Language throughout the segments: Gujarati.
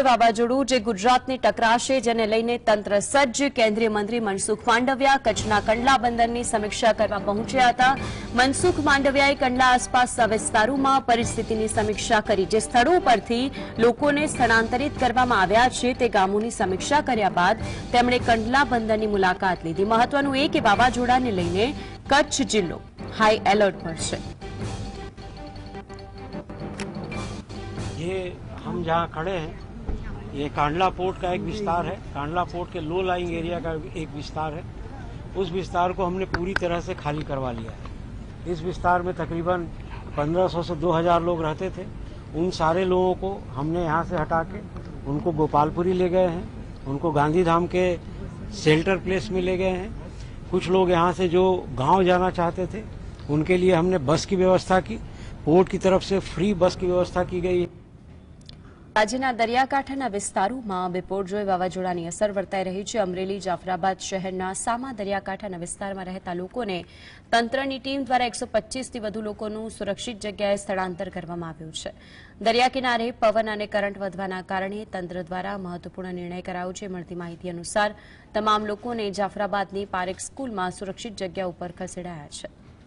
વાવાઝોડું જે ગુજરાતને ટકરાશે, જેને લઈને તંત્ર સજ્જ. કેન્દ્રીય મંત્રી મનસુખ માંડવિયા કચ્છના કંડલા બંદરની સમીક્ષા કરવા પહોંચ્યા હતા. મનસુખ માંડવિયાએ કંડલા આસપાસના વિસ્તારોમાં પરિસ્થિતિની સમીક્ષા કરી. જે સ્થળો પરથી લોકોને સ્થળાંતરિત કરવામાં આવ્યા છે તે ગામોની સમીક્ષા કર્યા બાદ તેમણે કંડલા બંદરની મુલાકાત લીધી. મહત્વનું એ કે વાવાઝોડાને લઈને કચ્છ જિલ્લો હાઈ એલર્ટ પર છે. ये हम जहाँ खड़े हैं, ये कांडला पोर्ट का एक विस्तार है। कांडला पोर्ट के लो लाइंग एरिया का एक विस्तार है। उस विस्तार को हमने पूरी तरह से खाली करवा लिया है। इस विस्तार में तकरीबन 1500 से 2000 लोग रहते थे। उन सारे लोगों को हमने यहाँ से हटा के उनको गोपालपुरी ले गए हैं, उनको गांधीधाम के शेल्टर प्लेस में ले गए हैं। कुछ लोग यहाँ से जो गाँव जाना चाहते थे उनके लिए हमने बस की व्यवस्था की। पोर्ट की तरफ से फ्री बस की व्यवस्था की गई है। રાજ્યના દરિયાકાંઠાના વિસ્તારોમાં બિપોરજોય વાવાઝોડાની અસર વર્તાઈ રહી છે. અમરેલી, જાફરાબાદ શહેરના સામા દરિયાકાંઠાના વિસ્તારમાં રહેતા લોકોને તંત્રની ટીમ દ્વારા 125થી વધુ લોકોનું સુરક્ષિત જગ્યાએ સ્થળાંતર કરવામાં આવ્યું છે. દરિયાકિનારે પવન અને કરંટ વધવાના કારણે તંત્ર દ્વારા મહત્વપૂર્ણ નિર્ણય કરાયો છે. મળતી માહિતી અનુસાર તમામ લોકોને જાફરાબાદની પારેખ સ્કૂલમાં સુરક્ષિત જગ્યા ઉપર ખસેડાયા છે.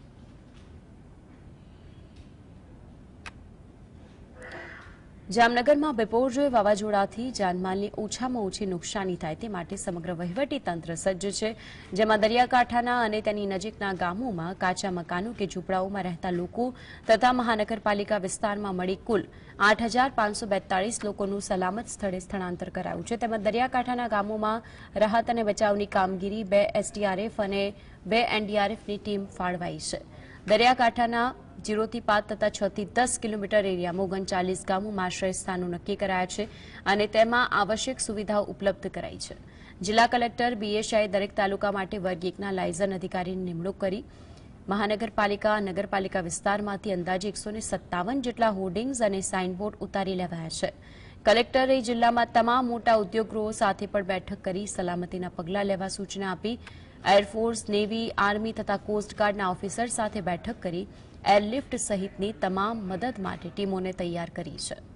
જામનગરમાં બિપોરજોય વાવાઝોડાથી જાનમાલની ઓછામાં ઓછી નુકસાની થાય તે માટે સમગ્ર વહીવટી તંત્ર સજ્જ છે. જેમાં દરિયાકાંઠાના અને તેની નજીકના ગામોમાં કાચા મકાનો કે ઝૂંપડાઓમાં રહેતા લોકો તથા મહાનગરપાલિકા વિસ્તારમાં મળી કુલ 8542 લોકોનું સલામત સ્થળે સ્થળાંતર કરાયું છે. તેમજ દરિયાકાંઠાના ગામોમાં રાહત અને બચાવની કામગીરી 2 એસડીઆરએફ અને 2 એનડીઆરએફની ટીમ ફાળવાઈ છે. દરિયાકાંઠાના 0 થી 5 તથા 6 થી 10 કિલોમીટર એરિયામાં 39 ગામોમાં આશ્રય સ્થાનો નક્કી કરાયા છે અને તેમાં આવશ્યક સુવિધાઓ ઉપલબ્ધ કરાઈ છે. જિલ્લા કલેક્ટર બીએસઆઈએ દરેક તાલુકા માટે વર્ગ 1ના લાયઝન અધિકારીની નિમણૂક કરી. મહાનગરપાલિકા નગરપાલિકા વિસ્તારમાંથી અંદાજે 157 જેટલા હોર્ડિંગ્સ અને સાઇનબોર્ડ ઉતારી લેવાયા છે. કલેક્ટરે જિલ્લામાં તમામ મોટા ઉદ્યોગગૃહો સાથે પણ બેઠક કરી સલામતીના પગલાં લેવા સૂચના આપી. એરફોર્સ, નેવી, આર્મી તથા કોસ્ટગાર્ડના ઓફિસર સાથે બેઠક કરી એરલિફ્ટ સહિતની તમામ મદદ માટે ટીમોને તૈયાર કરી છે.